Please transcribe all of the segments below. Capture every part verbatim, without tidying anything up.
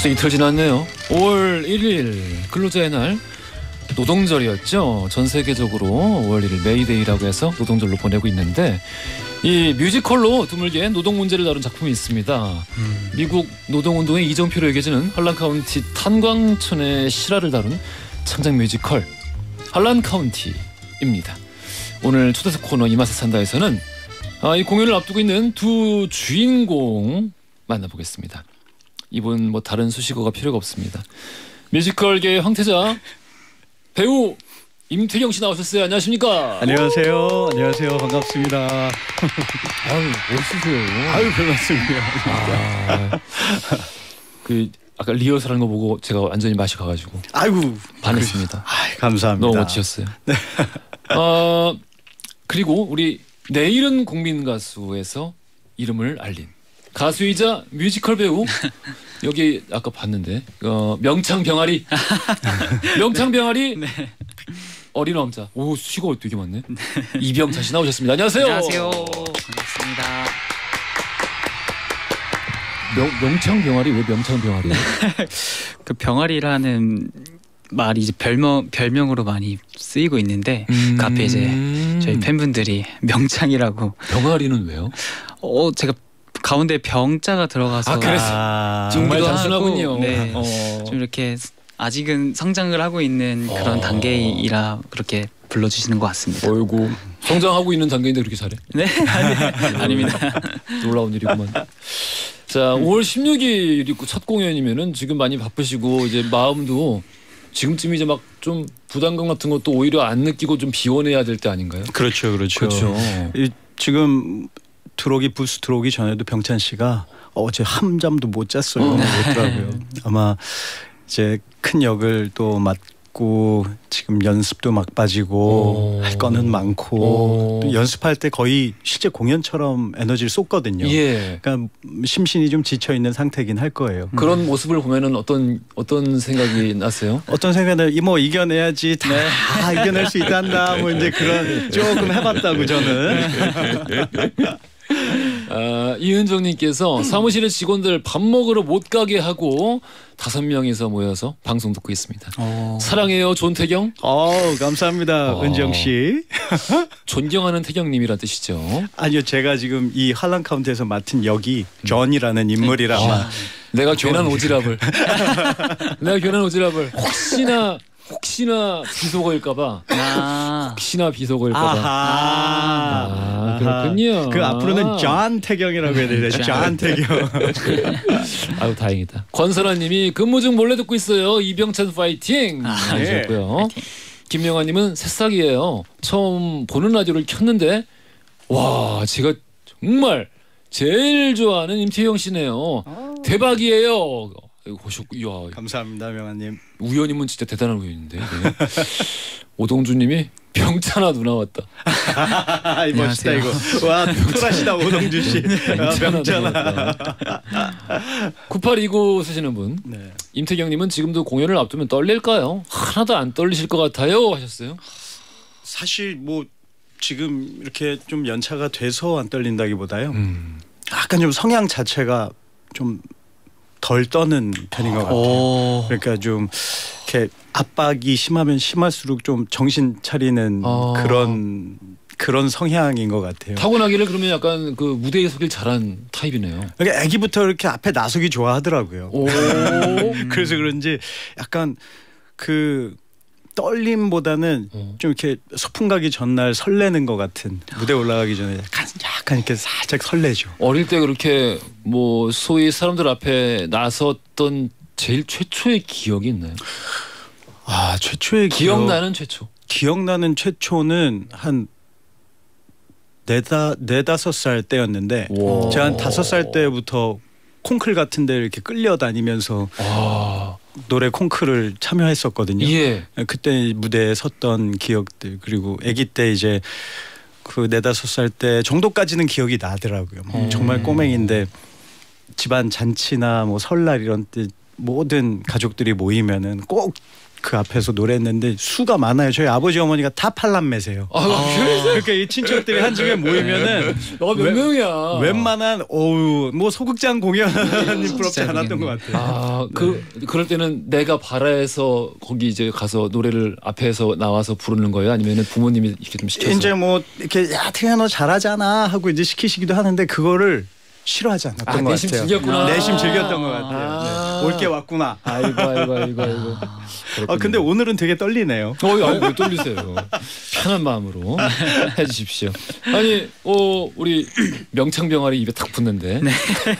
벌써 이틀 지났네요. 오월 일일 근로자의 날, 노동절이었죠. 전 세계적으로 오월 일일 메이데이라고 해서 노동절로 보내고 있는데, 이 뮤지컬로 드물게 노동 문제를 다룬 작품이 있습니다. 음. 미국 노동운동의 이정표로 여겨지는 할란 카운티 탄광촌의 실화를 다룬 창작 뮤지컬 할란 카운티입니다. 오늘 초대석 코너 이 맛에 산다에서는 아, 이 공연을 앞두고 있는 두 주인공 만나보겠습니다. 이분 뭐 다른 수식어가 필요가 없습니다. 뮤지컬계의 황태자 배우 임태경 씨 나오셨어요. 안녕하십니까? 안녕하세요. 안녕하세요. 반갑습니다. 아유, 멋있으세요. 아유, 반갑습니다. 아, 그 아까 리허설한 거 보고 제가 완전히 맛이 가가지고 아이고 반했습니다. 아이, 감사합니다. 너무 멋지셨어요. 네. 어, 그리고 우리 내일은 국민 가수에서 이름을 알린 가수이자 뮤지컬 배우 여기 아까 봤는데 어, 명창 병아리 명창 병아리 네. 어린 왕자. 오, 수식어 되게 많네. 네. 이병찬 씨 나오셨습니다. 안녕하세요. 안녕하세요. 반갑습니다. 명, 명창 병아리 왜 명창 병아리? 그 병아리라는 말이 이제 별명 별명으로 많이 쓰이고 있는데 음... 그 앞에 이제 저희 팬분들이 명창이라고. 병아리는 왜요? 어 제가 가운데 병자가 들어가서. 아 그래서 아, 정말 단순하군요. 네. 어. 좀 이렇게 아직은 성장을 하고 있는 그런 어. 단계이라 그렇게 불러주시는 것 같습니다. 어이구, 성장하고 있는 단계인데 그렇게 잘해? 네, 아니, 아닙니다. 놀라운 일이구만. 자, 오월 십육일이 첫 공연이면은 지금 많이 바쁘시고 이제 마음도 지금쯤 이제 막 좀 부담감 같은 것도 오히려 안 느끼고 좀 비워내야 될 때 아닌가요? 그렇죠, 그렇죠. 그렇죠. 이, 지금 들어오기 부스 들어오기 전에도 병찬 씨가 어제 한잠도 못 잤어요. 그러더라고요. 아마 이제 큰 역을 또 맡고 지금 연습도 막 빠지고 오. 할 거는 많고 또 연습할 때 거의 실제 공연처럼 에너지를 쏟거든요. 예. 그러니까 심신이 좀 지쳐 있는 상태긴 할 거예요. 그런 음. 모습을 보면은 어떤 어떤 생각이 나세요? 어떤 생각은 뭐 이겨내야지 다 네. 아, 이겨낼 수 있단다 뭐 이제 그런 조금 해봤다고 저는. 아, 이은정님께서 사무실의 직원들 밥 먹으러 못 가게 하고 다섯 명이서 모여서 방송 듣고 있습니다. 오. 사랑해요 존태경. 어 감사합니다. 어. 은정 씨. 존경하는 태경님이란 뜻이죠. 아니요, 제가 지금 이 할란 카운티에서 맡은 역이 존이라는 인물이라 아마 아. 내가 괜한 오지랖을 내가 괜한 오지랖을 혹시나 혹시나 비속어일까봐. 아. 혹시나 비속어일까봐. 아, 아 그렇군요. 그 앞으로는 존 태경이라고 해야 되네. 존 태경. 아유 다행이다. 권선아님이 근무 중 몰래 듣고 있어요. 이병찬 파이팅. 아, 하셨고요. 네. 김명아님은 새싹이에요. 처음 보는 라디오를 켰는데 와 제가 정말 제일 좋아하는 임태형 씨네요. 아. 대박이에요. 고셨고, 이야. 감사합니다, 명아님. 우연이면 진짜 대단한 우연인데. 네. 오동주님이 병찬아 누나 왔다. 멋있다 이거. 와, 쿨하시다 오동주 씨. 병찬아. 구팔이구 쓰시는 분. 네. 임태경님은 지금도 공연을 앞두면 떨릴까요? 하나도 안 떨리실 것 같아요 하셨어요. 사실 뭐 지금 이렇게 좀 연차가 돼서 안 떨린다기보다요. 음. 약간 좀 성향 자체가 좀 덜 떠는 편인 것 같아요. 오. 그러니까 좀 이렇게 압박이 심하면 심할수록 좀 정신 차리는 아. 그런 그런 성향인 것 같아요. 타고나기를 그러면 약간 그 무대에 서길 잘한 타입이네요. 그러니까 아기부터 이렇게 앞에 나서기 좋아하더라고요. 그래서 그런지 약간 그 떨림보다는 어. 좀 이렇게 소풍 가기 전날 설레는 것 같은, 무대 올라가기 전에 약간, 약간 이렇게 살짝 설레죠. 어릴 때 그렇게 뭐 소위 사람들 앞에 나섰던 제일 최초의 기억이 있나요? 아 최초의 기억나는 기억, 최초. 기억나는 최초는 한 네다 네다섯 살 때였는데 와. 제가 한 다섯 살 때부터 콩클 같은 데 이렇게 끌려다니면서 와. 노래 콩크를 참여했었거든요. 예. 그때 무대에 섰던 기억들, 그리고 아기 때 이제 그 네다섯 살 때 정도까지는 기억이 나더라고요. 음. 정말 꼬맹인데 집안 잔치나 뭐 설날 이런 때 모든 가족들이 모이면은 꼭 그 앞에서 노래했는데 수가 많아요. 저희 아버지 어머니가 다 팔남매세요. 아, 그래서 그러니까 이 친척들이 한중에 모이면은 어, 몇 웬- 명이야? 웬만한 어우 뭐 소극장 공연이 부럽지 않았던 것 같아요. 아, 그 그럴 때는 내가 바라해서 거기 이제 가서 노래를 앞에서 나와서 부르는 거예요? 아니면은 부모님이 이렇게 좀 시켜서? 이제 뭐 이렇게 야 태야 너 잘하잖아 하고 이제 시키시기도 하는데 그거를 싫어하지 않았던 아, 것 내심 같아요. 즐겼구나. 내심 즐겼던 것 같아요. 아. 네. 올게 왔구나. 아이고 아이고 아이고 아이고. 아 근데 오늘은 되게 떨리네요. 어, 아니 왜 떨리세요? 편한 마음으로 해주십시오. 아니, 어 우리 명창 병아리 입에 탁 붙는데. 네.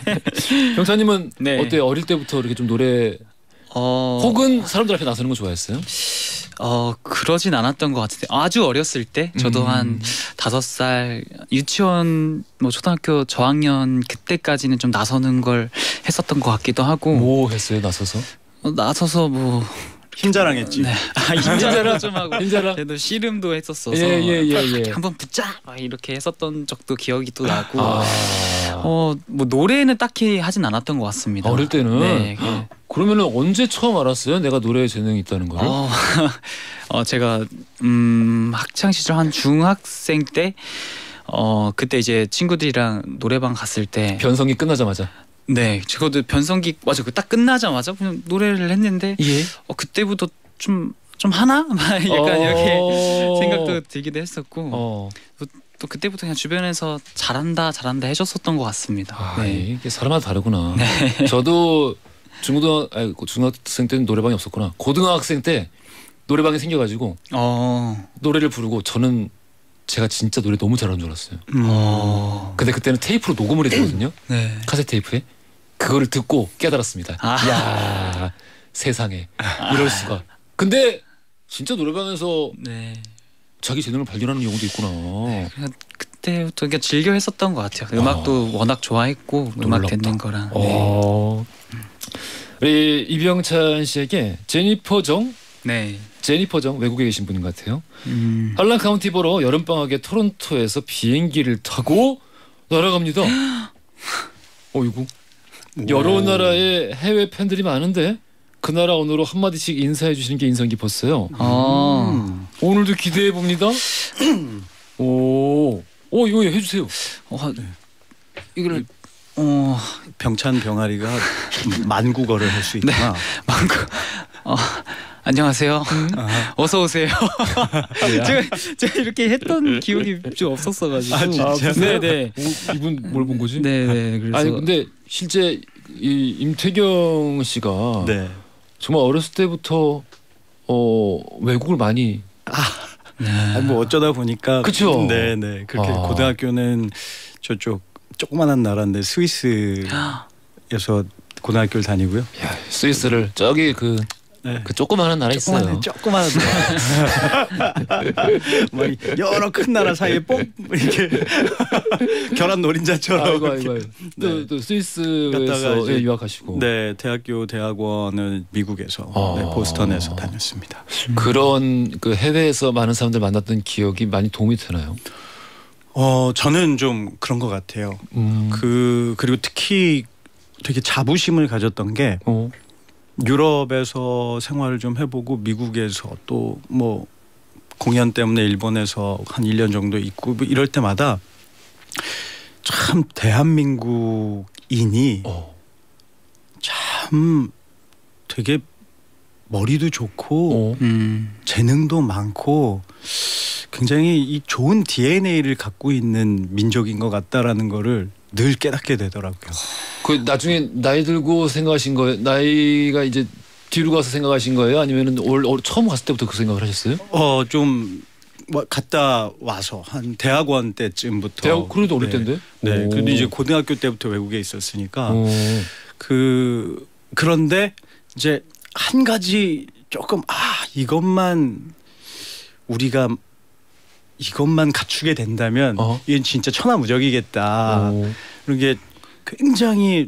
병찬님은 네. 어때? 어릴 때부터 이렇게 좀 노래 어, 혹은 사람들 앞에 나서는 거 좋아했어요? 어 그러진 않았던 것 같은데 아주 어렸을 때 저도 음. 한 다섯 살 유치원 뭐 초등학교 저학년 그때까지는 좀 나서는 걸 했었던 것 같기도 하고 뭐 했어요? 나서서? 어, 나서서 뭐 힘자랑했지. 네. 아, 인자랑 좀 하고 인자랑? 그래도 씨름도 했었어서 예, 예, 예, 예. 한번 붙자 막 이렇게 했었던 적도 기억이 또 나고 아. 어 뭐 노래는 딱히 하진 않았던 것 같습니다. 어릴 때는? 네. 그- 그러면은 언제 처음 알았어요? 내가 노래에 재능이 있다는 거를? 어, 어 제가 음 학창 시절 한 중학생 때 어 그때 이제 친구들이랑 노래방 갔을 때 변성기 끝나자마자. 네, 저도 변성기 맞아 그 딱 끝나자마자 그냥 노래를 했는데 예. 어 그때부터 좀 좀 하나 막 약간 이렇게 어. 생각도 들기도 했었고 어. 또 그때부터 그냥 주변에서 잘한다 잘한다 해줬었던 것 같습니다. 아, 네. 이게 사람마다 다르구나. 저도 중고등 아니 중학생 때는 노래방이 없었구나. 고등학생 때 노래방이 생겨가지고 어. 노래를 부르고 저는 제가 진짜 노래 너무 잘하는 줄 알았어요. 음. 어. 근데 그때는 테이프로 녹음을 해주거든요. 네. 카세트 테이프에. 그거를 듣고 깨달았습니다. 아. 야 세상에 이럴 수가. 근데 진짜 노래방에서 네. 자기 재능을 발견하는 경우도 있구나. 그냥 그때부터 그냥 즐겨 했었던 것 같아요. 음악도 워낙 좋아했고 음악 놀랍다. 듣는 거랑. 네. 어. 우리 이병찬 씨에게 제니퍼 정, 네. 제니퍼 정 외국에 계신 분인 것 같아요. 음. 할란 카운티 보러 여름 방학에 토론토에서 비행기를 타고 날아갑니다. 어이구. 여러 나라의 해외 팬들이 많은데 그 나라 언어로 한 마디씩 인사해 주시는 게 인상 깊었어요. 어. 음. 오늘도 기대해 봅니다. 오, 오 이거 해주세요. 어, 이거를 어 병찬 병아리가 만국어를 할 수 있구나. 많고 어 안녕하세요. 아. 어서 오세요. 제가 제가 이렇게 했던 기억이 좀 없었어가지고. 아, 진짜? 네네. 오, 이분 뭘 본 거지? 네네. 그래서 아니 근데 실제 이 임태경 씨가 네. 정말 어렸을 때부터 어 외국을 많이 네. 아니 뭐 어쩌다 보니까 그쵸? 네네 그렇게 아. 고등학교는 저쪽 조그만한 나라인데 스위스에서 고등학교를 다니고요. 야, 스위스를 저기 그, 네. 그 조그마한 나라 있어요. 조그만한 조그만한 나라. 뭐 여러 큰 나라 사이에 뽕 이렇게 결혼 노린자처럼. 아이고 아이고. 이렇게. 또, 네. 또 갔다가 스위스에서 이제- 예, 유학하시고 네, 대학교 대학원은 미국에서 아. 네, 보스턴에서 다녔습니다. 그런 그 해외에서 많은 사람들 만났던 기억이 많이 도움이 되나요? 어 저는 좀 그런 것 같아요. 음. 그 그리고 특히 되게 자부심을 가졌던 게 어. 유럽에서 생활을 좀 해보고 미국에서 또 뭐 공연 때문에 일본에서 한 일 년 정도 있고 뭐 이럴 때마다 참 대한민국인이 어. 참 되게 머리도 좋고 어. 음. 재능도 많고 굉장히 이 좋은 디엔에이를 갖고 있는 민족인 것 같다라는 거를 늘 깨닫게 되더라고요. 그 나중에 나이 들고 생각하신 거예요? 나이가 이제 뒤로 가서 생각하신 거예요? 아니면은 올, 올 처음 갔을 때부터 그 생각을 하셨어요? 어 좀 뭐 갔다 와서 한 대학원 때쯤부터 대학 그래도 어릴 네. 때인데? 네. 오. 그래도 이제 고등학교 때부터 외국에 있었으니까 어. 그 그런데 이제 한 가지 조금 아 이것만 우리가 이것만 갖추게 된다면 어. 이건 진짜 천하무적이겠다. 어. 그런 게 굉장히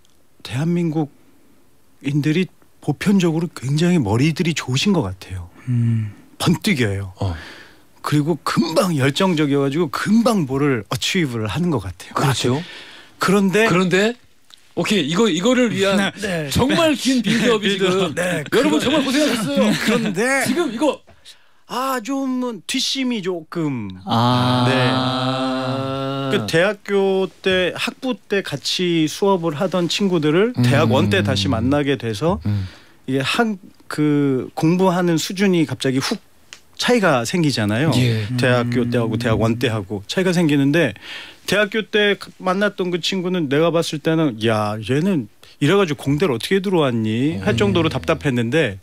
대한민국인들이 보편적으로 굉장히 머리들이 좋으신 것 같아요. 음. 번뜩여요. 어. 그리고 금방 열정적이어가지고 금방 뭐를 어치브를 하는 것 같아요. 그렇죠. 그런데 그런데 오케이 이거 이거를 위한 네. 정말 긴 빌드업이 지금 네, 여러분 그거- 정말 고생하셨어요. 그런데 지금 이거 아 좀 뒷심이 조금 아, 네. 아. 그 대학교 때 학부 때 같이 수업을 하던 친구들을 음. 대학원 때 다시 만나게 돼서 음. 이게 한 그 공부하는 수준이 갑자기 훅 차이가 생기잖아요. 예. 대학교 때하고 대학원 때하고 차이가 생기는데 대학교 때 만났던 그 친구는 내가 봤을 때는 야 얘는 이래가지고 공대를 어떻게 들어왔니 할 정도로 답답했는데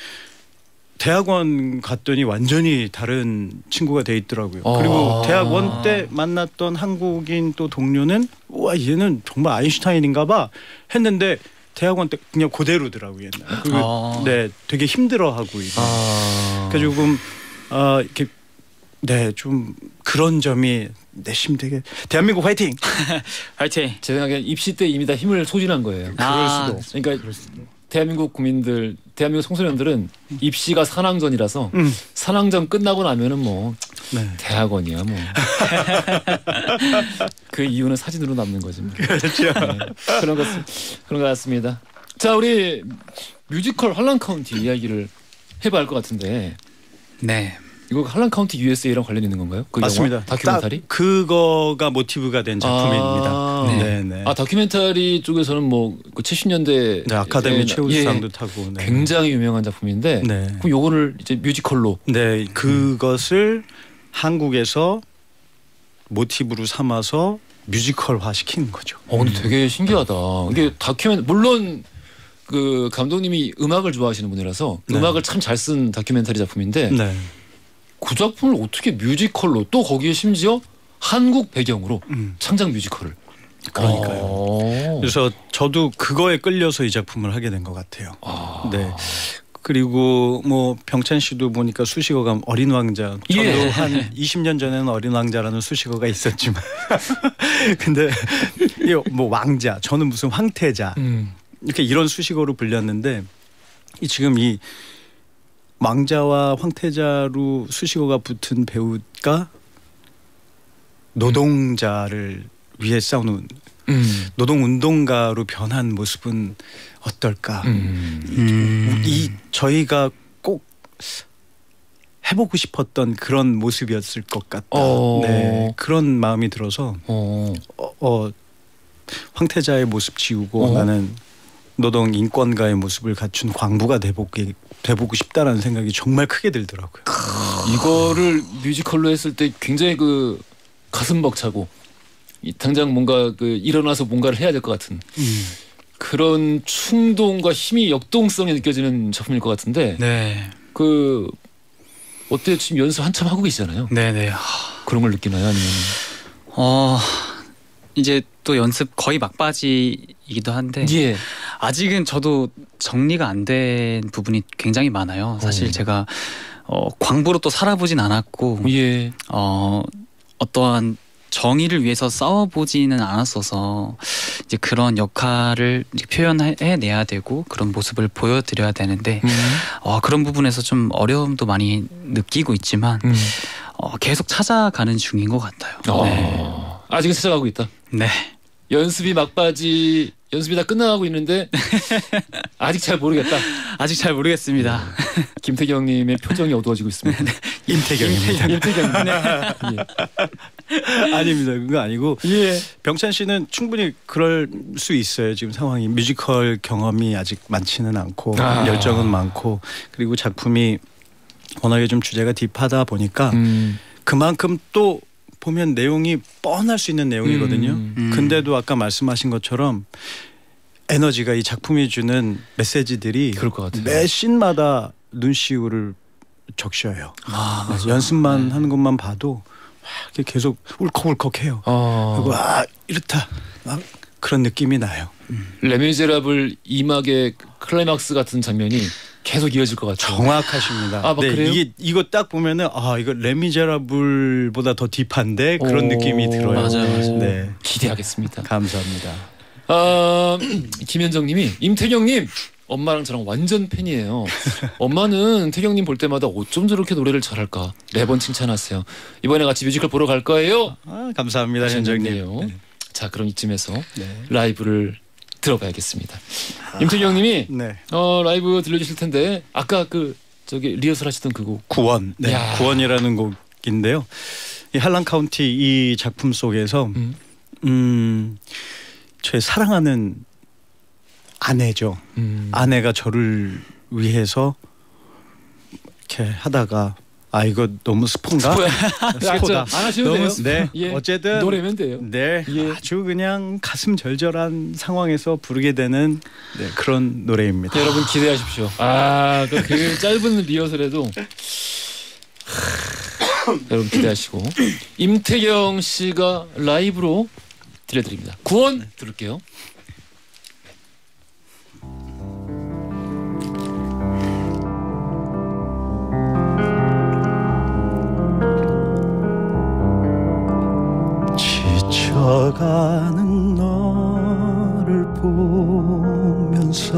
대학원 갔더니 완전히 다른 친구가 돼 있더라고요. 아. 그리고 대학원 때 만났던 한국인 또 동료는 와 얘는 정말 아인슈타인인가 봐 했는데 대학원 때 그냥 그대로더라고요. 옛날. 그리고 아. 네 되게 힘들어하고 있는. 아. 그래서 조금 어, 이렇게 네 좀 그런 점이 내심 되게 대한민국 화이팅. 화이팅. 제 생각엔 입시 때 이미 다 힘을 소진한 거예요. 아, 그럴 수도. 그러니까 대한민국 국민들, 대한민국 청소년들은 입시가 산왕전이라서 음. 산왕전 끝나고 나면은 뭐 네. 대학원이야 뭐. 그 이유는 사진으로 남는 거지. 뭐. 그렇죠. 네, 그런 것 그런 것 같습니다. 자 우리 뮤지컬 할란 카운티 이야기를 해봐야 할 것 같은데 네. 이거 할란 카운티 유에스에이랑 관련 있는 건가요? 그 맞습니다. 영화? 다큐멘터리? 딱 그거가 모티브가 된 작품입니다. 아, 네. 네, 네. 아 다큐멘터리 쪽에서는 뭐그 칠십 년대 네, 아카데미 예, 최우수상도 예, 타고 네. 굉장히 유명한 작품인데 네. 그럼 요거를 이제 뮤지컬로 네, 그것을 한국에서 모티브로 삼아서 뮤지컬화 시키는 거죠. 어 근데 되게 신기하다. 이게 다큐멘 물론 그 감독님이 음악을 좋아하시는 분이라서 네. 음악을 참 잘 쓴 다큐멘터리 작품인데 네. 그 작품을 어떻게 뮤지컬로 또 거기에 심지어 한국 배경으로 음, 창작 뮤지컬을 그러니까요. 어. 그래서 저도 그거에 끌려서 이 작품을 하게 된 것 같아요. 아. 네. 그리고 뭐 병찬 씨도 보니까 수식어가 어린 왕자. 저도 예. 한 이십 년 전에는 어린 왕자라는 수식어가 있었지만, 근데 이 뭐 왕자, 저는 무슨 황태자 음. 이렇게 이런 수식어로 불렸는데 이 지금 이 왕자와 황태자로 수식어가 붙은 배우가 노동자를 위해 싸우는 음. 노동운동가로 변한 모습은 어떨까? 음. 음. 이 저희가 꼭 해보고 싶었던 그런 모습이었을 것 같다. 어. 네, 그런 마음이 들어서 어. 어, 어, 황태자의 모습 지우고 어. 나는 노동 인권가의 모습을 갖춘 광부가 돼보고, 돼보고 싶다라는 생각이 정말 크게 들더라고요. 이거를 뮤지컬로 했을 때 굉장히 그 가슴 벅차고 이 당장 뭔가 그 일어나서 뭔가를 해야 될 것 같은 음. 그런 충동과 힘이 역동성이 느껴지는 작품일 것 같은데 네. 그 어때 지금 연습 한참 하고 계시잖아요. 네네. 그런 걸 느끼나요? 아니면 어 이제 또 연습 거의 막바지이기도 한데 예. 아직은 저도 정리가 안 된 부분이 굉장히 많아요. 사실 어. 제가 어, 광부로 또 살아보진 않았고 예. 어, 어떠한 정의를 위해서 싸워보지는 않았어서 이제 그런 역할을 이제 표현해내야 되고 그런 모습을 보여드려야 되는데 음. 어, 그런 부분에서 좀 어려움도 많이 느끼고 있지만 음. 어, 계속 찾아가는 중인 것 같아요. 어. 네. 아직은 찾아가고 있다. 네. 연습이 막바지 연습이 다 끝나가고 있는데 아직 잘 모르겠다. 아직 잘 모르겠습니다. 김태경님의 표정이 어두워지고 있습니다. 임태경입니다. 김태경. 네. 아닙니다. 그거 아니고 예. 병찬 씨는 충분히 그럴 수 있어요. 지금 상황이 뮤지컬 경험이 아직 많지는 않고 아. 열정은 많고 그리고 작품이 워낙에 좀 주제가 딥하다 보니까 음. 그만큼 또 보면 내용이 뻔할 수 있는 내용이거든요. 음. 음. 근데도 아까 말씀하신 것처럼 에너지가 이 작품이 주는 메시지들이 그럴 것 같아요. 매 씬마다 눈시울을 적셔요. 아, 그래서 맞아요. 연습만 네. 하는 것만 봐도 이렇게 계속 울컥울컥해요. 어. 그리고 아 이렇다 아, 그런 느낌이 나요. 레미제라블 이막의 클라이막스 같은 장면이 계속 이어질 것 같아요. 정확하십니다. 아, 뭐 네, 그래요? 이게 이거 딱 보면은 아 이거 레미제라블보다 더 딥한데 그런 오. 느낌이 들어요. 맞아요, 맞아요. 네, 기대하겠습니다. 감사합니다. 아, 김현정님이 임태경님 엄마랑 저랑 완전 팬이에요. 엄마는 태경님 볼 때마다 어쩜 저렇게 노래를 잘할까 매번 칭찬하세요. 이번에 같이 뮤지컬 보러 갈 거예요. 아, 감사합니다, 하셨는데요. 현정님. 네. 자 그럼 이쯤에서 네. 라이브를 들어봐야겠습니다. 임태경님이 네. 어, 라이브 들려주실 텐데 아까 그 저기 리허설 하시던 그 곡 구원. 네. 야. 구원이라는 곡인데요. 이 할란 카운티 이 작품 속에서 음. 음, 제 사랑하는 아내죠. 음. 아내가 저를 위해서 이렇게 하다가 아 이거 너무 스폰가? 스포다. 안 하셔도 돼요. 네. 예. 어쨌든 노래면 돼요. 네. 예. 아주 그냥 가슴 절절한 상황에서 부르게 되는 네, 그런 노래입니다. 네, 여러분 기대하십시오. 아, 그, 그 짧은 리허설에도 여러분 기대하시고 임태경 씨가 라이브로 들려드립니다. 구원 들을게요. 지쳐가는 너를 보면서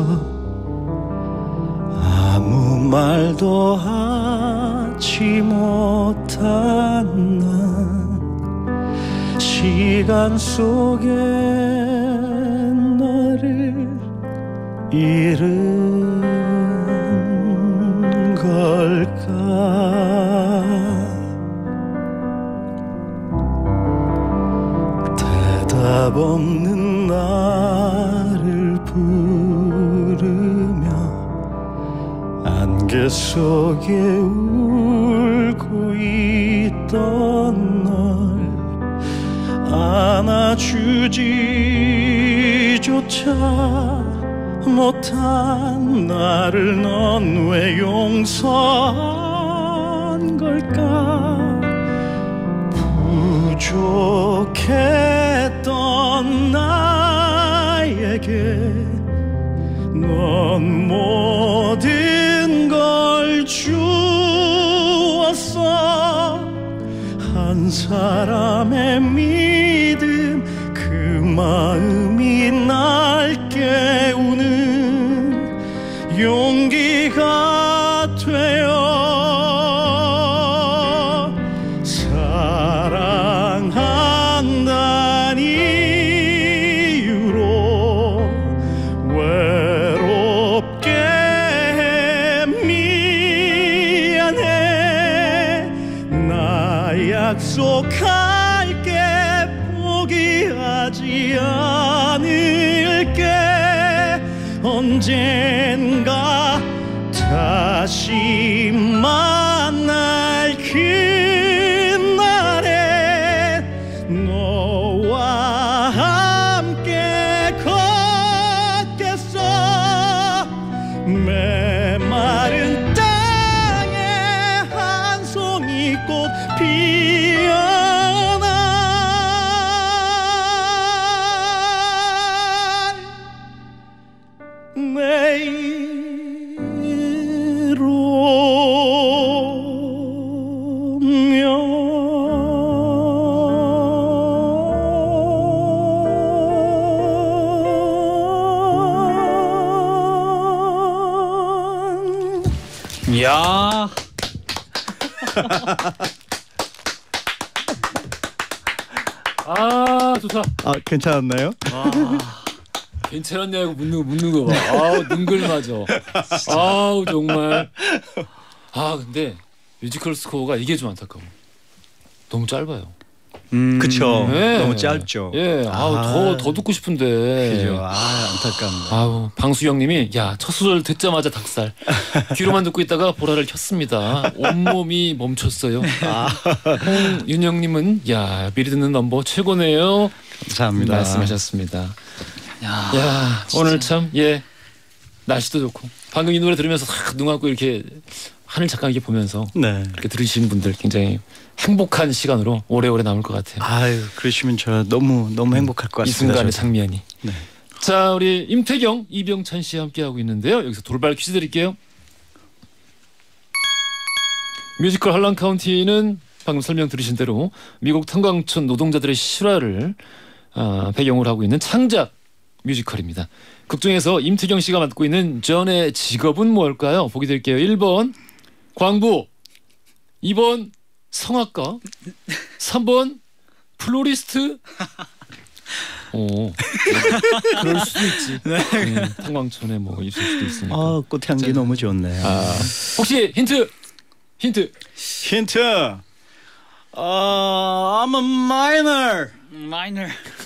아무 말도 하지 못한 난 시간 속에 너를 잃은 걸까. 대답 없는 나를 부르며 안개 속에 울고 있던 널 안아주지조차 못한 나를 넌 왜 용서한 걸까. 부족했던 나에게 넌 모든 걸 주었어. 한 사람의 믿음 그 마음이 날 깨우는 용기가 되어 사랑한다는 이유로 외롭게 미안해. 나 약속할게 포기하지 않을게. 언젠가 다시 만날 그날에 너와 함께 걷겠어. 메마른 땅에 한 송이 꽃 피어나 내이로면 이야. 아, 좋다. 아 괜찮았나요? 와, 괜찮았냐고 묻는 거 묻는 거 봐. 아우, 능글맞아. 아우, 정말. 아, 근데 뮤지컬 스코어가 이게 좀 안타까워. 너무 짧아요. 음. 그쵸. 네. 너무 짧죠. 예, 아우 아. 더 더 듣고 싶은데. 그죠. 아 안타깝네. 아우, 방수영님이 야, 첫 소절 듣자마자 닭살. 귀로만 듣고 있다가 보라를 켰습니다. 온몸이 멈췄어요. 아. 홍윤영님은 야, 미리 듣는 넘버 최고네요. 감사합니다. 말씀하셨습니다. 야, 야, 진짜. 오늘 참 예, 날씨도 좋고 방금 이 노래 들으면서 싹 눈 감고 이렇게 하늘 잠깐 이렇게 보면서 네. 이렇게 들으시는 분들 굉장히 행복한 시간으로 오래오래 남을 것 같아요. 아유 그러시면 저 너무 너무 행복할 것 이 같습니다. 순간의 저도. 장면이. 네. 자, 우리 임태경, 이병찬 씨 함께 하고 있는데요. 여기서 돌발 퀴즈 드릴게요. 뮤지컬 할란 카운티는 방금 설명 들으신 대로 미국 탄광촌 노동자들의 실화를 아, 배경으로 하고 있는 창작 뮤지컬입니다. 극중에서 임태경 씨가 맡고 있는 전의 직업은 뭘까요? 보기 드릴게요. 일 번 광부, 이 번 성악가, 삼 번 플로리스트, 오, 그럴 수도 있지. 네. 네, 탄광촌에 뭐 있을 수도 있으니까. 아, 꽃향기 저... 너무 좋네요. 아, 혹시 힌트, 힌트, 힌트. 어, I'm a minor. minor.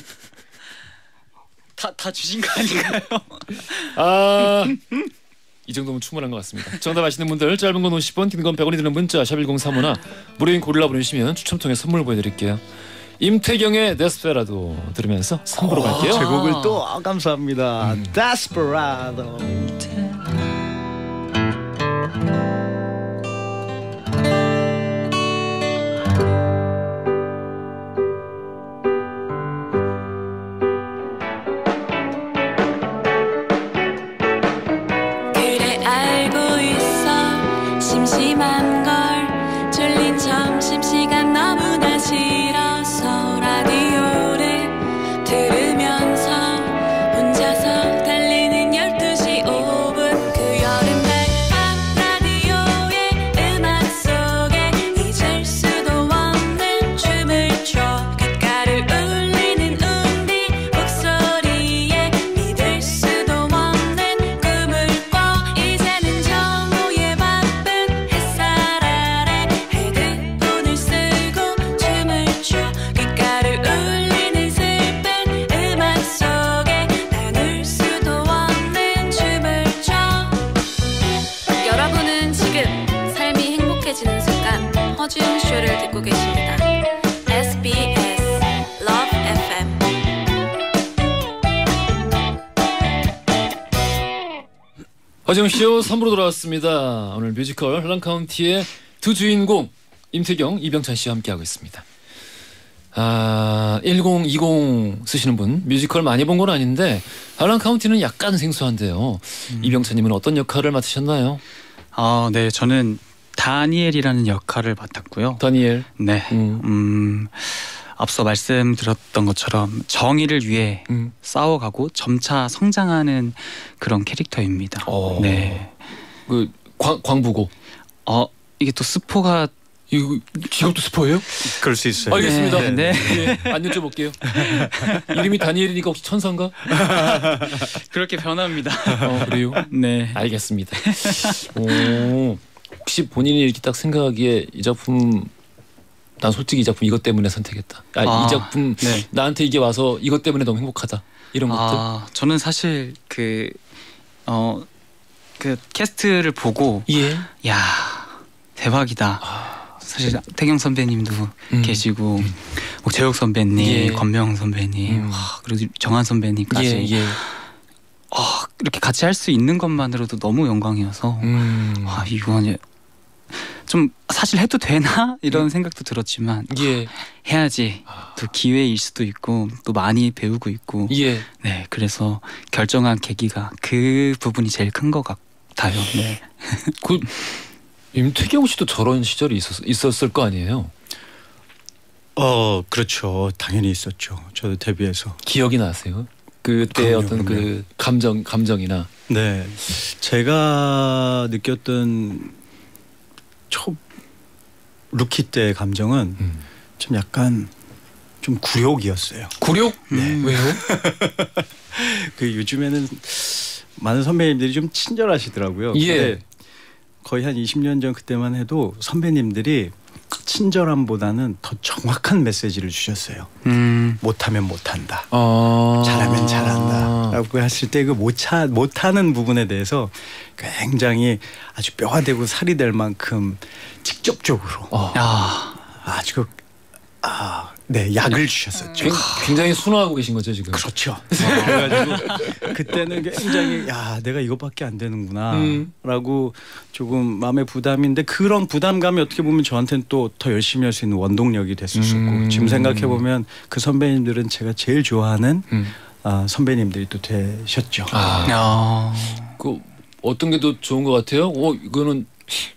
다, 다 주신 거 아닌가요? 아, 이 정도면 충분한 것 같습니다. 정답 아시는 분들 짧은 건 오십 원, 긴 건 백 원이 드는 문자 샵 일공삼오나 무료인 고릴라 보내주시면 추첨 통해 선물 보여드릴게요. 임태경의 데스페라도 들으면서 삼 부로 갈게요. 제곡을 또 아, 감사합니다. 음. 데스페라도. 그래 알고 있어 심심한 걸 졸린 점심시간 너무나 싫어서 라디오를 들으면서 혼자서 달리는 열두 시 오 분 그 여름날 밤 라디오의 음악 속에 잊을 수도 없는 춤을 춰 귓가를 울리는 운비 목소리에 믿을 수도 없는 꿈을 꿔 이제는 정오의 바쁜 햇살 아래 헤드폰을 쓰고 춤을 춰 귓가를 울리는 슬픈 음악 속에 나눌 수도 없는 춤을 춰 여러분은 지금 삶이 행복해지는 순간 허지웅 쇼를 듣고 계십니다. 에스비에스 Love 에프엠 허지웅쇼 삼 부로 돌아왔습니다. 오늘 뮤지컬 할랑카운티의 두 주인공 임태경, 이병찬 씨와 함께하고 있습니다. 아, 천이십 쓰시는 분 뮤지컬 많이 본 건 아닌데 할랑카운티는 약간 생소한데요. 음. 이병찬님은 어떤 역할을 맡으셨나요? 아, 네, 저는 다니엘이라는 역할을 맡았고요. 다니엘. 네, 음. 음, 앞서 말씀드렸던 것처럼 정의를 위해 음. 싸워가고 점차 성장하는 그런 캐릭터입니다. 어. 네, 그 광, 광부고. 어 이게 또 스포가 이거 직업도 스포예요? 그럴 수 있어요. 알겠습니다. 네, 네. 예, 안 여쭤볼게요. 이름이 다니엘이니까 혹시 천사인가? 그렇게 변합니다. 어, 그래요? 네, 알겠습니다. 오, 혹시 본인이 이렇게 딱 생각하기에 이 작품 난 솔직히 이 작품 이것 때문에 선택했다. 아, 아, 이 작품 네. 나한테 이게 와서 이것 때문에 너무 행복하다. 이런 것들. 아, 저는 사실 그 어, 그 캐스트를 보고 예. 야 대박이다. 사실 태경 선배님도 음. 계시고 뭐 재욱 선배님, 예. 권명 선배님, 음. 와, 그리고 정한 선배님까지 예, 예. 아, 이렇게 같이 할 수 있는 것만으로도 너무 영광이어서 음. 와, 이건 좀 사실 해도 되나 이런 생각도 들었지만 예. 해야지 또 기회일 수도 있고 또 많이 배우고 있고 예. 네, 그래서 결정한 계기가 그 부분이 제일 큰 것 같아요. 네. 그 임태경 씨도 저런 시절이 있었, 있었을 거 아니에요? 어, 그렇죠. 당연히 있었죠. 저도 데뷔해서. 기억이 나세요? 그때 그럼요, 어떤 그럼요. 그 감정 감정이나. 네, 제가 느꼈던 초 루키 때의 감정은 음. 좀 약간 좀 굴욕이었어요. 굴욕? 네. 왜요? 그 요즘에는 많은 선배님들이 좀 친절하시더라고요. 예. 근데 거의 한 이십 년 전 그때만 해도 선배님들이 친절함보다는 더 정확한 메시지를 주셨어요. 음, 못하면 못한다. 아. 잘하면 잘한다. 라고 했을 때 그 못하, 못하는 부분에 대해서 굉장히 아주 뼈가 되고 살이 될 만큼 직접적으로 어. 야, 아주 아, 네, 약을 주셨었죠. 굉- 굉장히 순화하고 계신 거죠 지금. 그렇죠. 그래가지고 그때는 굉장히 야 내가 이것밖에 안 되는구나 음. 라고 조금 마음의 부담인데 그런 부담감이 어떻게 보면 저한테는 또 더 열심히 할 수 있는 원동력이 됐었고 음. 지금 생각해보면 그 선배님들은 제가 제일 좋아하는 음. 아, 선배님들이 또 되셨죠. 아. 야, 그 어떤 게 더 좋은 것 같아요? 어 이거는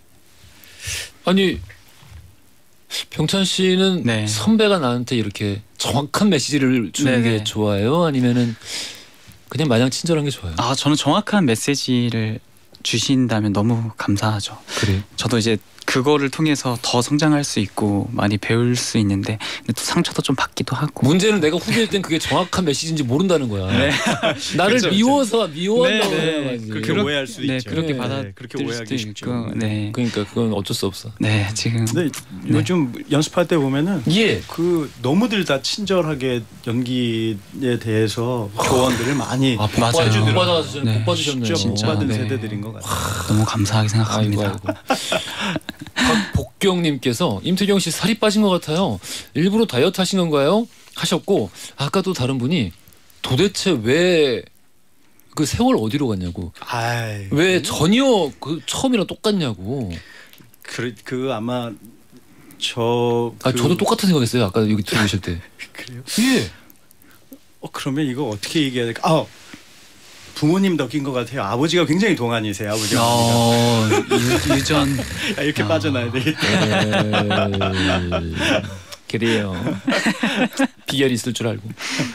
아니 병찬 씨는 네. 선배가 나한테 이렇게 정확한 메시지를 주는 네네. 게 좋아요? 아니면은 그냥 마냥 친절한 게 좋아요? 아, 저는 정확한 메시지를 주신다면 너무 감사하죠. 그래. 저도 이제 그거를 통해서 더 성장할 수 있고 많이 배울 수 있는데 근데 또 상처도 좀 받기도 하고. 문제는 내가 후배일 땐 그게 정확한 메시지인지 모른다는 거야. 네. 나를 그쵸, 그쵸. 미워서 미워한다고 네, 네. 생각하지. 그렇게 그러- 오해할 수 네, 있죠. 그렇게 네, 받아들일 그렇게 오해하기 수도 쉽죠. 있고. 네. 그러니까 그건 어쩔 수 없어. 네, 지금 근데 요즘 연습할 때 보면은 예. 그 너무들 다 친절하게 연기에 대해서 조언들을 많이 아, 복 맞아요. 받으- 복 받아주셨- 네. 복 받으셨네요. 직접 못 진짜, 받은 네. 세대들인 것 같아요. 너무 감사하게 아이고 생각합니다. 아이고. 박복경님께서 임태경 씨 살이 빠진 것 같아요. 일부러 다이어트 하신 건가요? 하셨고 아까 또 다른 분이 도대체 왜 그 세월 어디로 갔냐고. 아이, 왜 전혀 그 처음이랑 똑같냐고. 그, 그 아마 저 아 그- 저도 똑같은 생각했어요. 아까 여기 들어오실 때. 그래요? 예. 어 그러면 이거 어떻게 얘기해야 될까? 아 부모님 덕인 것 같아요. 아버지가 굉장히 동안이세요. 아버지가 어, 유, 유전 아, 이렇게 아. 빠져나야 되겠다. 에이, 그래요. 비결이 있을 줄 알고.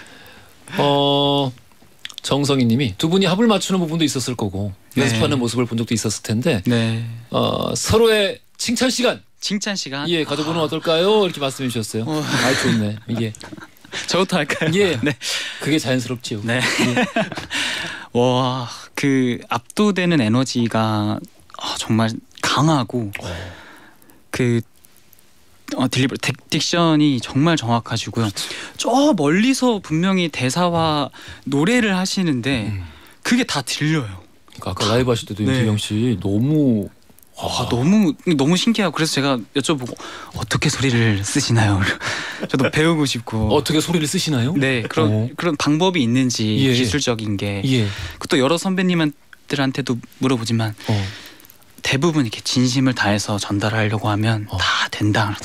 어 정성희님이 두 분이 합을 맞추는 부분도 있었을 거고 네. 연습하는 모습을 본 적도 있었을 텐데 네. 어, 서로의 칭찬 시간 칭찬 시간. 예 가져보는 어떨까요? 이렇게 말씀해 주셨어요. 어. 아 좋네 이게 저부터 할까요? 예 네. 그게 자연스럽지요. 네. 와, 그 압도되는 에너지가 아, 정말 강하고 그 어, 딜리버 딕, 딕션이 정말 정확하시고요. 저 멀리서 분명히 대사와 노래를 하시는데 음. 그게 다 들려요. 그러니까 아까 라이브 하실 때도 네. 임태경 씨 너무 아, 너무 너무 신기하고 그래서 제가 여쭤보고 어떻게 소리를 쓰시나요? 저도 배우고 싶고. 어떻게 소리를 쓰시나요? 네, 그런 어. 그런 방법이 있는지 예. 기술적인 게. 예. 또 여러 선배님들한테도 물어보지만 어. 대부분 이렇게 진심을 다해서 전달하려고 하면 어. 다 된다.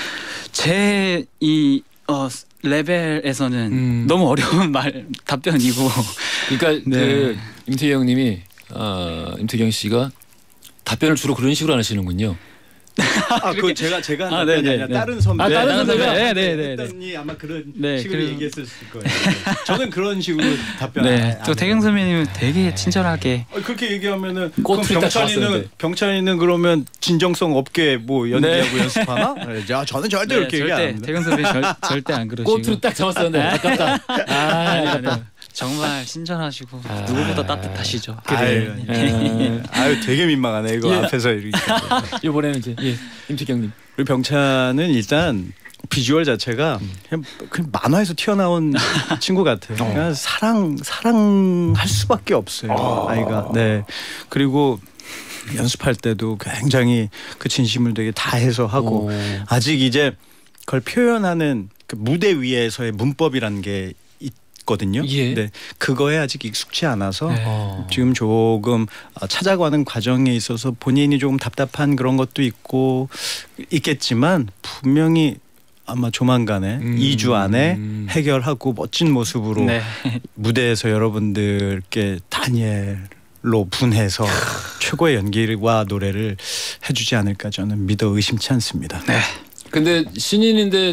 제 이 어, 레벨에서는 음. 너무 어려운 말 답변이고. 그러니까 네. 그 임태경님이 어, 임태경 씨가 답변을 주로 그런 식으로 안 하시는군요. 아, 그 제가 제가 한 아, 답변이 네, 아니라 네, 다른 선배. 아, 다른 선배가? 네, 네, 네, 했더니 아마 그런 네, 식으로 그리고- 얘기했을 거예요. 저는 그런 식으로 답변. 네, 안 저 해요. 태경 선배님은 되게 친절하게. 어, 그렇게 얘기하면은 꼬투리 그럼 딱 잡았어야 병찬이는 돼. 병찬이는 그러면 진정성 없게 뭐 연기하고 네. 연습하나? 야, 저는 절대 네, 그렇게 얘기 안 절대 합니다. 태경 선배 절, 절대 안 그러시고. 꼬투리 딱 잡았었는데 아깝다. 아 아니, 아깝다. 아니, 정말 친절하시고 아. 누구보다 따뜻하시죠. 아유, 에, 아유, 되게 민망하네 이거 예. 앞에서 이렇게. 이번에는 이제 예, 임태경님. 우리 병찬은 일단 비주얼 자체가 그냥, 그냥 만화에서 튀어나온 친구 같아요. 그냥 사랑 사랑할 수밖에 없어요. 아이가. 네. 그리고 연습할 때도 굉장히 그 진심을 되게 다해서 하고 오. 아직 이제 그걸 표현하는 그 무대 위에서의 문법이라는 게 있거든요. 예. 네. 그거에 아직 익숙치 않아서 네. 어. 지금 조금 찾아가는 과정에 있어서 본인이 조금 답답한 그런 것도 있고 있겠지만 분명히 아마 조만간에 음. 이 주 안에 해결하고 멋진 모습으로 네. 무대에서 여러분들께 다니엘로 분해서 최고의 연기와 노래를 해주지 않을까 저는 믿어 의심치 않습니다. 네. 근데 신인인데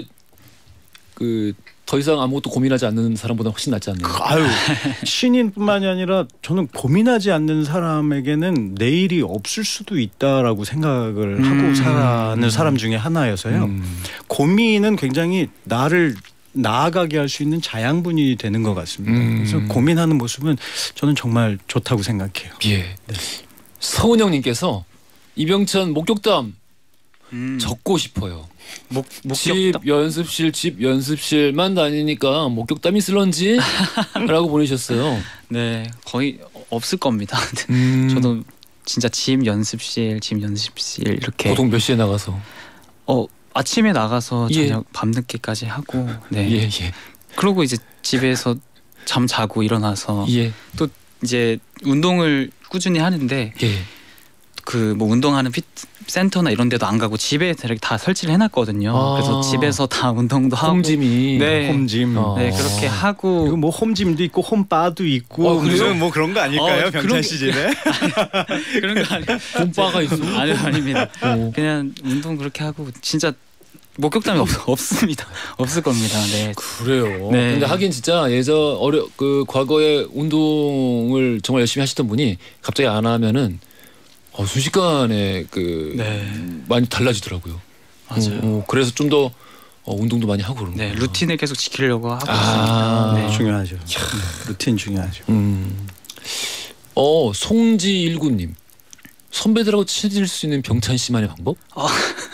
그 더 이상 아무것도 고민하지 않는 사람보다 훨씬 낫지 않나요? 아유 신인뿐만이 아니라 저는 고민하지 않는 사람에게는 내일이 없을 수도 있다라고 생각을 하고 음. 사는 사람 중에 하나여서요. 음. 고민은 굉장히 나를 나아가게 할 수 있는 자양분이 되는 것 같습니다. 음. 그래서 고민하는 모습은 저는 정말 좋다고 생각해요. 예. 네. 서은영님께서 이병찬 목격담 음. 적고 싶어요. 목 집 목격담. 연습실 집 연습실만 다니니까 목격담이 있을런지 라고 보내셨어요. 네, 거의 없을 겁니다. 음. 저도 진짜 집 연습실, 집 연습실 이렇게 보통 몇 시에 나가서 어 아침에 나가서 예. 저녁 밤늦게까지 하고 네. 예, 예. 그러고 이제 집에서 잠 자고 일어나서 예. 또 이제 운동을 꾸준히 하는데 예. 그 뭐 운동하는 핏 센터나 이런 데도 안 가고 집에 이렇게 다 설치를 해놨거든요. 아. 그래서 집에서 다 운동도 하고 홈짐이 네. 홈짐. 어. 네 그렇게 하고 그리고 뭐 홈짐도 있고 홈바도 있고 어, 그래요? 무슨 뭐 그런 거 아닐까요? 어, 병찬 그런 씨 집에? 그런 거 아니에요. 홈바가 있어. 아니요 아닙니다. 어. 그냥 운동 그렇게 하고 진짜 목격담이 없, 없습니다. 없을 겁니다. 네. 그래요. 네. 근데 하긴 진짜 예전 어려 그 과거에 운동을 정말 열심히 하시던 분이 갑자기 안 하면은 어, 순식간에 그 네. 많이 달라지더라고요. 맞아요. 어, 어, 그래서 좀 더 어, 운동도 많이 하고 그러는 네, 거예요. 루틴을 계속 지키려고 하고 아, 있습니다. 네. 중요하죠. 네, 루틴 중요하죠. 음. 어, 송지일구님. 선배들하고 친해질 수 있는 병찬 씨만의 방법? 어,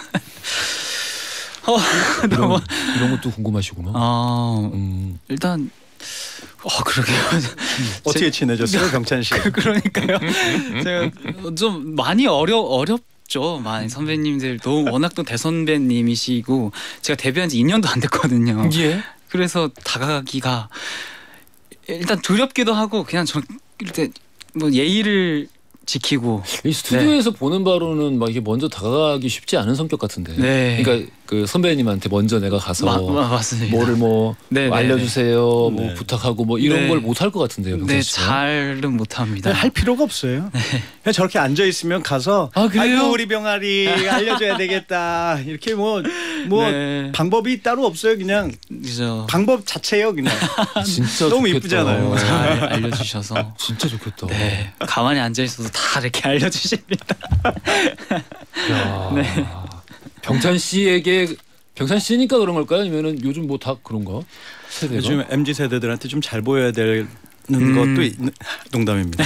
이런, 너무 이런 것도 궁금하시구나. 어, 음. 일단 어 그러게요. 어떻게 친해졌어요, 병찬 씨? 그러니까요. 제가 좀 많이 어려 어렵죠. 많이 선배님들도 워낙 또 대선배님이시고 제가 데뷔한 지 이 년도 안 됐거든요. 예. 그래서 다가가기가 일단 두렵기도 하고 그냥 저 일단 뭐 예의를 지키고 이 스튜디오에서 보는 바로는 막 이게 먼저 다가가기 쉽지 않은 성격 같은데. 네. 그러니까 그 선배님한테 먼저 내가 가서 마, 마, 맞습니다. 뭐를 뭐 네, 네, 알려주세요, 뭐 네. 부탁하고 뭐 이런 네. 걸 못 할 것 같은데요, 병찬 네, 씨가. 잘은 못합니다. 할 필요가 없어요. 그냥 저렇게 앉아 있으면 가서 아, 그래요? 아이고 우리 병아리 알려줘야 되겠다. 이렇게 뭐 뭐 네. 방법이 따로 없어요. 그냥 그죠. 방법 자체예요. 그냥 진짜 너무 좋겠다. 이쁘잖아요. 잘 알려주셔서 진짜 좋겠다. 네 가만히 앉아 있어도 다 이렇게 알려주십니다. 야. 네. 병찬 씨에게 병찬 씨니까 그런 걸까요? 아니면은 요즘 뭐 다 그런가? 세대가? 요즘 엠지 세대들한테 좀 잘 보여야 되는 음. 것도 있는 농담입니다.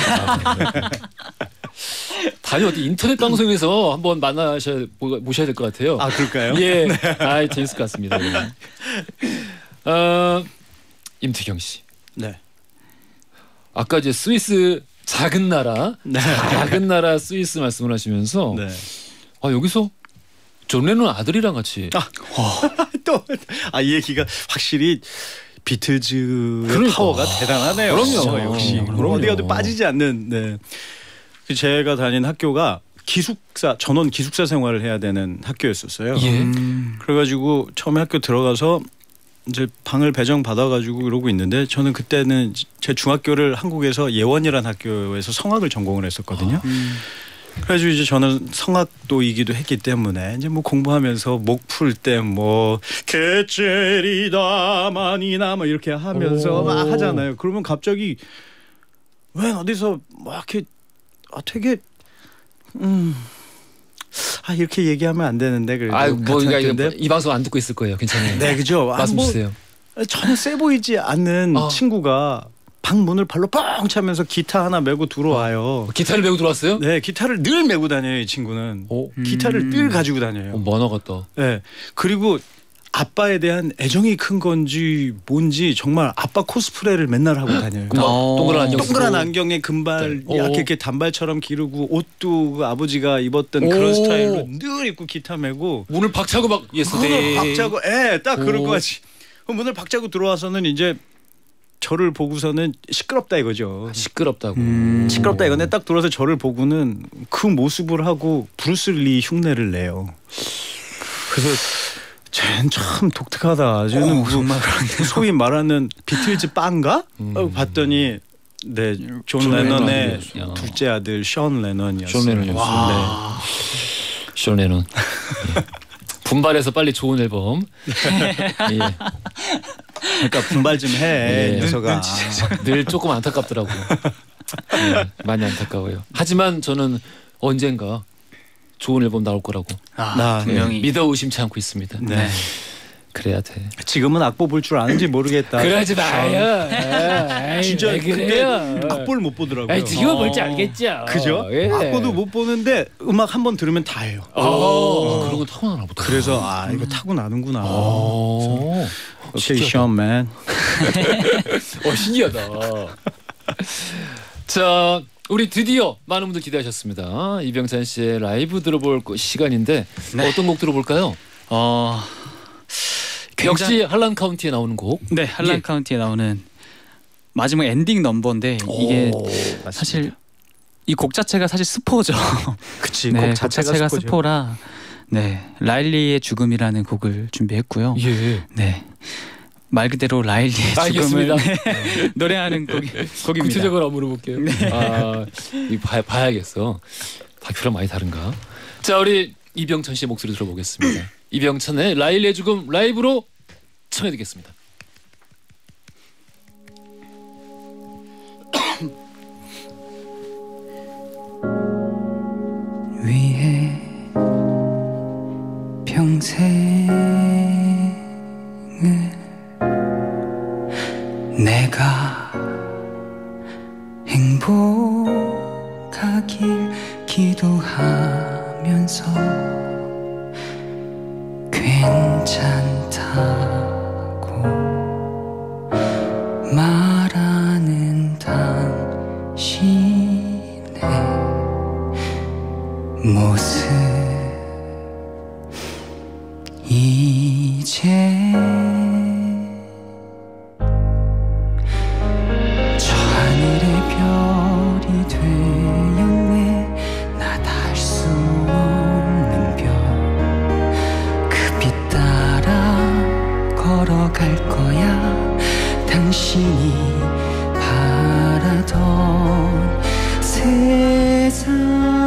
다시 어디 인터넷 방송에서 한번 만나셔야 모- 모셔야 될 것 같아요. 아 그럴까요? 예, 아 재밌을 것 같습니다. 네. 어, 임태경 씨, 네. 아까 이제 스위스 작은 나라, 네. 작은 나라 스위스 말씀을 하시면서 네. 아 여기서 존 레논 아들이랑 같이 아, 또 아 이 얘기가 확실히 비틀즈의 그러니까. 파워가 대단하네요. 그럼요. 진짜 역시 그럼요. 어디 어디 빠지지 않는. 네. 제가 다닌 학교가 기숙사 전원 기숙사 생활을 해야 되는 학교였었어요. 예. 음. 그래가지고 처음에 학교 들어가서 이제 방을 배정 받아가지고 그러고 있는데 저는 그때는 제 중학교를 한국에서 예원이라는 학교에서 성악을 전공을 했었거든요. 음. 그래가지고 이제 저는 성악도이기도 했기 때문에 이제 뭐 공부하면서 목 풀 때 뭐 개체리다만이나 뭐 이렇게 하면서 오. 막 하잖아요. 그러면 갑자기 왜 어디서 막 이렇게 아 되게 음. 아 이렇게 얘기하면 안 되는데 그래도 아, 뭐 같은 그러니까 학교인데. 이 방송 안 듣고 있을 거예요. 괜찮아요. 네 그죠. 아, 말씀 뭐 주세요. 전혀 세 보이지 않는 아. 친구가 방 문을 발로 뻥 차면서 기타 하나 메고 들어와요. 기타를 메고 들어왔어요? 네 기타를 늘 메고 다녀요 이 친구는. 오, 기타를 음. 늘 가지고 다녀요. 어, 만화 같다. 네. 그리고 아빠에 대한 애정이 큰 건지 뭔지 정말 아빠 코스프레를 맨날 하고 다녀요. 그 막 어. 동그란 안경 쓰고. 동그란 안경에 금발 네. 약간 오. 이렇게 단발처럼 기르고 옷도 그 아버지가 입었던 오. 그런 스타일로 늘 입고 기타 메고 문을 박차고 막 문을 예스데이. 박차고 예딱 그럴 오. 것 같이 문을 박차고 들어와서는 이제 저를 보고서는 시끄럽다 이거죠. 시끄럽다고. 음. 시끄럽다 이건데 딱 들어와서 저를 보고는 그 모습을 하고 브루스리 흉내를 내요. 그래서 쟤는 참 독특하다. 쟤는 어, 무슨 정말 소위 말하는 비틀즈 빵가? 음. 어, 봤더니 네, 존, 존 레논의 레논이었어요. 둘째 아들 션 레논이었어요. 존 레논이었어요. 와. 션 레논. 예. 분발해서 빨리 좋은 앨범. 예. 그러니까 분발 좀 해, 예. 녀석아. 늘 조금 안타깝더라고요. 예, 많이 안타까워요. 하지만 저는 언젠가 좋은 앨범 나올 거라고 아, 나, 분명히. 예, 믿어 의심치 않고 있습니다. 네. 네. 그래야 돼. 지금은 악보 볼 줄 아는지 모르겠다. 그러지 마요. 에이, 진짜 왜 근데 그래요? 악보를 못 보더라고요. 아니, 지금은 어. 볼지 알겠죠. 그죠? 예. 악보도 못 보는데 음악 한 번 들으면 다 해요. 어, 그런 건 타고나나 보다. 그래서 아 이거 타고 나는구나. 어, 오케이 신기하다. 션맨. 어, 신기하다. 자, 우리 드디어 많은 분들 기대하셨습니다. 이병찬 씨의 라이브 들어볼 거- 시간인데 네. 어떤 곡 들어볼까요? 어. 역시 할란 카운티에 나오는 곡. 네, 할란 예. 카운티에 나오는 마지막 엔딩 넘버인데 이게 오, 사실 이 곡 자체가 사실 스포죠. 그치 네, 곡 곡 자체가, 자체가 스포죠. 스포라 네, 라일리의 죽음이라는 곡을 준비했고요. 예. 네. 말 그대로 라일리의 죽음을 알겠습니다. 네, 노래하는 곡이, 곡입니다. 구체적으로 한번 물어볼게요. 아, 이 봐, 봐야겠어. 다큐랑 많이 다른가? 자, 우리 이병찬 씨의 목소리 들어보겠습니다. 이병찬의 라일리의 죽음 라이브로 청해 듣겠습니다. 평생을 내가 행복하길 기도하면서 괜찮다고 말하는 당신의 모습 이제 저 하늘의 별이 되었네. 나다 할 수 없는 별 그 빛 따라 걸어갈 거야. 당신이 바라던 세상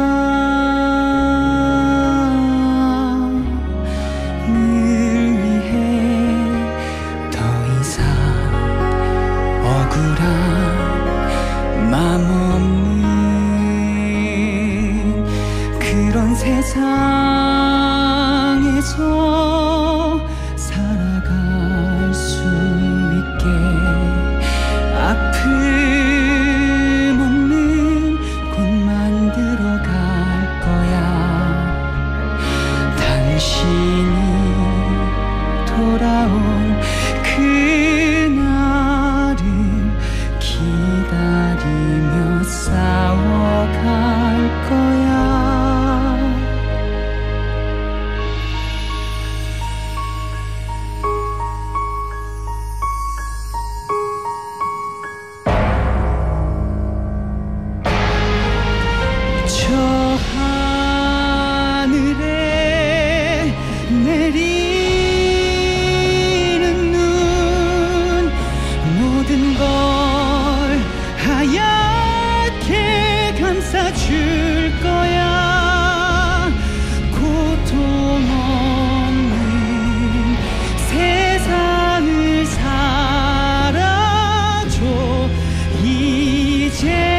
맘 없는 그런 세상에서 살아갈 수 있게 아픔 없는 곳 만들어 갈 거야. 당신이 돌아온 그날을 기다리며 싸워갈 거야. 저 하늘에 내리는 눈 모든 걸 하얗게 감싸줄 거야. 고통 없는 세상을 살아줘. 이젠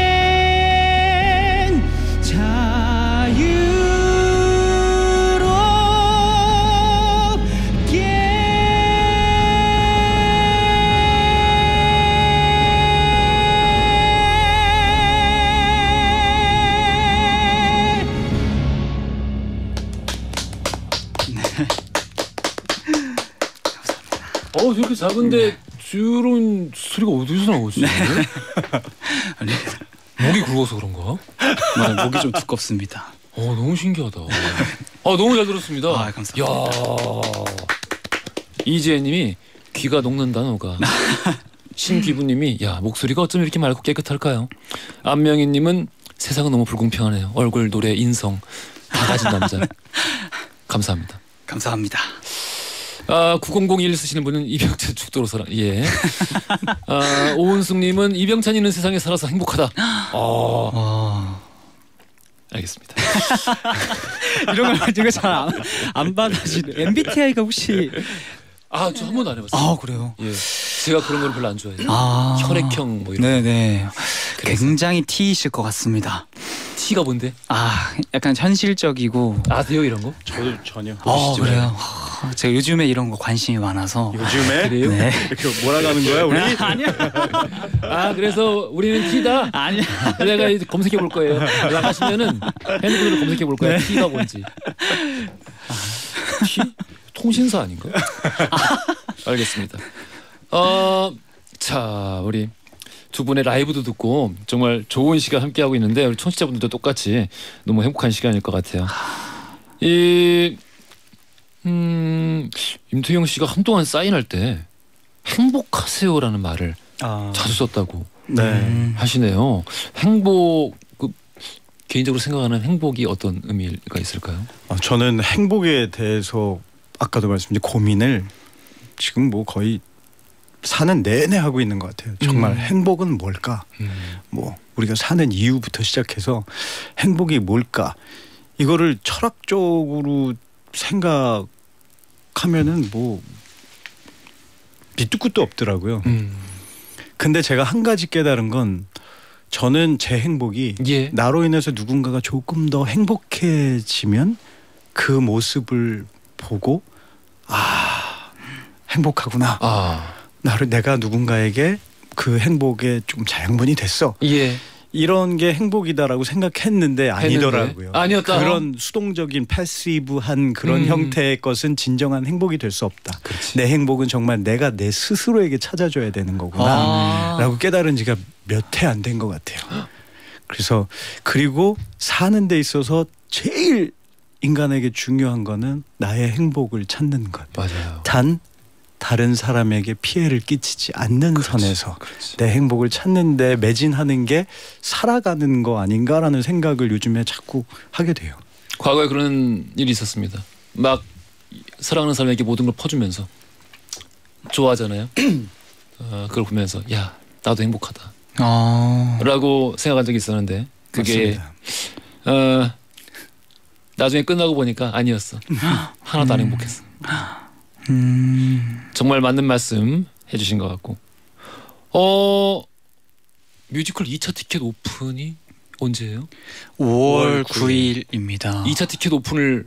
어, 저렇게 작은데 주름 소리가 어디서 나오지? 네. 목이 굵어서 그런가? 네, 목이 좀 두껍습니다. 어, 너무 신기하다. 아, 너무 잘 들었습니다. 아, 감사합니다. 야, 이지혜님이 귀가 녹는다 너가. 신귀부님이 야 목소리가 어쩜 이렇게 맑고 깨끗할까요? 안명희님은 세상은 너무 불공평하네요. 얼굴, 노래, 인성 다 가진 남자. 감사합니다. 감사합니다. 아, 구공공일 쓰시는 분은 이병찬 죽도록 사랑. 예. 아, 오은숙님은 이병찬 있는 세상에 살아서 행복하다. 어. 어... 알겠습니다. 이런 걸 제가 잘 안 받아주는 엠비티아이가 혹시 아, 저 한 번도 안 해봤어요. 아, 그래요? 예, 제가 그런 걸 별로 안 좋아해요. 아, 혈액형 뭐 이런. 네네. 그래서. 굉장히 T이실 것 같습니다. T가 뭔데? 아, 약간 현실적이고. 아세요 이런 거? 저도 전혀. 어, 그래요. 제가 요즘에 이런 거 관심이 많아서. 요즘에 그래요? 네. 이렇게 몰아가는 거야 우리? 아니야. 아, 그래서 우리는 T다. 아니야. 내가 이제 검색해 볼 거예요. 나가시면은 핸드폰으로 검색해 볼 거예요. T가 뭔지. T? 통신사 아닌가? 알겠습니다. 어, 자, 우리 두 분의 라이브도 듣고 정말 좋은 시간 함께 하고 있는데 우리 청취자분들도 똑같이 너무 행복한 시간일 것 같아요. 이 음, 임태경 씨가 한동안 사인할 때 행복하세요라는 말을 아, 자주 썼다고 네. 음. 하시네요. 행복, 그 개인적으로 생각하는 행복이 어떤 의미가 있을까요? 아, 저는 행복에 대해서 아까도 말씀드린 고민을 지금 뭐 거의 사는 내내 하고 있는 것 같아요. 정말 음. 행복은 뭘까? 음. 뭐 우리가 사는 이유부터 시작해서 행복이 뭘까? 이거를 철학적으로 생각하면은 뭐 밑도 끝도 없더라고요. 음. 근데 제가 한 가지 깨달은 건 저는 제 행복이 예. 나로 인해서 누군가가 조금 더 행복해지면 그 모습을 보고 아 행복하구나. 아, 나를 내가 누군가에게 그 행복에 좀 자양분이 됐어. 예. 이런 게 행복이다라고 생각했는데 아니더라고요. 했는데? 아니었다. 그런 수동적인 패시브한 그런 음. 형태의 것은 진정한 행복이 될 수 없다. 그렇지. 내 행복은 정말 내가 내 스스로에게 찾아줘야 되는 거구나 아. 라고 깨달은 지가 몇 해 안 된 것 같아요. 그래서 그리고 사는 데 있어서 제일 인간에게 중요한 거는 나의 행복을 찾는 것. 맞아요. 단 다른 사람에게 피해를 끼치지 않는 그렇지, 선에서 그렇지. 내 행복을 찾는 데 매진하는 게 살아가는 거 아닌가라는 생각을 요즘에 자꾸 하게 돼요. 과거에 그런 일이 있었습니다. 막 사랑하는 사람에게 모든 걸 퍼주면서 좋아하잖아요. 어, 그걸 보면서 야 나도 행복하다 어. 라고 생각한 적이 있었는데 그게 맞습니다. 어, 나중에 끝나고 보니까 아니었어. 하나도 안 행복했어. 음. 정말 맞는 말씀 해주신 것 같고 어 뮤지컬 이 차 티켓 오픈이 언제예요? 오월 구일입니다. 이 차 티켓 오픈을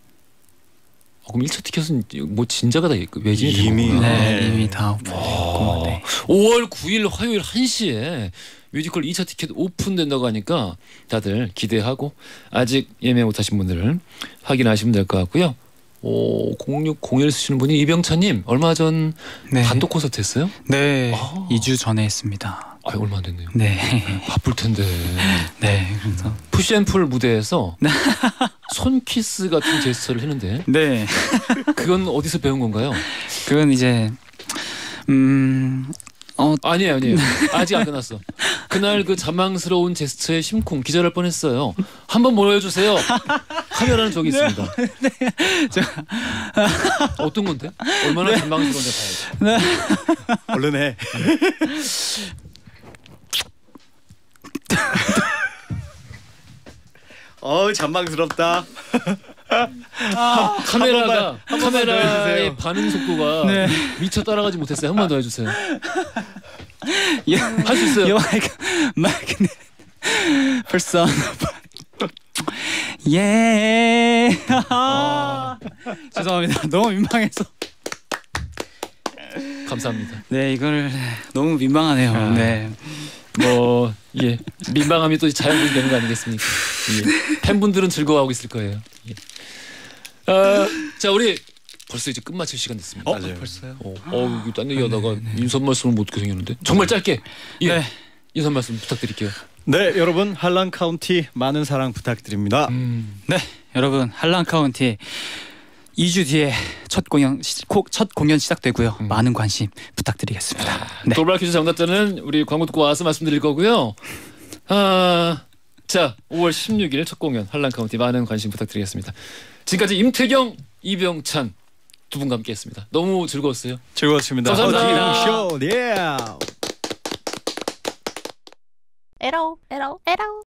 어, 그럼 일 차 티켓은 뭐 진짜가 다 외진이 된 이미, 거구나. 네, 네. 이미 다 오픈했고. 네. 오월 구일 화요일 한 시에 뮤지컬 이 차 티켓 오픈된다고 하니까 다들 기대하고 아직 예매 못하신 분들은 확인하시면 될 것 같고요. 오, 공육공일 쓰시는 분이 이병찬님 얼마 전 네. 단독 콘서트 했어요? 네. 아. 이 주 전에 했습니다. 아, 얼마 안 됐네요. 네. 바쁠 텐데. 네. 그래서 푸시앤풀 무대에서 손키스 같은 제스처를 했는데 네. 그건 어디서 배운 건가요? 그건 이제 음. 어, 아니에요, 아니에요. 아직 안 끝났어. 그날 그 자망스러운 제스처에 심쿵 기절할 뻔했어요. 한번 보여주세요. 카메라는 저기 있습니다. 네. 저, 어떤 건데? 얼마나 자망스러운데 봐야죠. 얼른 해. 어우 잔망스럽다. 카메라가 한 번만 더 카메라의 해주세요. 반응 속도가 네. 미처 따라가지 못했어요. 한 번 더 해주세요. 예. 할 수 있어요. 마이크 마이크 벌써 예. 아. 죄송합니다. 너무 민망해서. 감사합니다. 네, 이거를 너무 민망하네요. 아. 네. 뭐 예, 민망함이 또 자연분이 되는 거 아니겠습니까? 예. 팬분들은 즐거워하고 있을 거예요. 예. 어, 자 우리 벌써 이제 끝마칠 시간 됐습니다. 맞아요. 벌써요? 어, 어 이거 딴 얘기하다가 인사 말씀을 못 듣게 생겼는데 정말 짧게 예, 네. 인사 말씀 부탁드릴게요. 네 여러분 한란 카운티 많은 사랑 부탁드립니다. 음, 네, 여러분 한란 카운티 이 주 뒤에 첫 공연 시, 코, 첫 공연 시작되고요. 음. 많은 관심 부탁드리겠습니다. 네. 돌발 퀴즈 정답자는 우리 광고 듣고 와서 말씀드릴 거고요. 아, 자 오월 십육일 첫 공연 한란 카운티 많은 관심 부탁드리겠습니다. 지금까지 임태경, 이병찬 두 분과 함께했습니다. 너무 즐거웠어요. 즐거웠습니다. 감사합니다. 허지웅 쇼. 예. 에러 에러 에러